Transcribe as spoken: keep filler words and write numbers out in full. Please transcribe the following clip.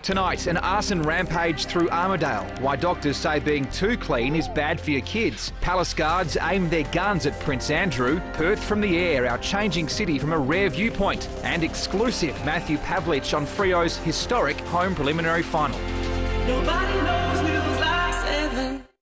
Tonight, an arson rampage through Armidale. Why doctors say being too clean is bad for your kids. Palace guards aim their guns at Prince Andrew. Perth from the air, our changing city from a rare viewpoint. And exclusive, Matthew Pavlich on Freo's historic home preliminary final. Nobody knows me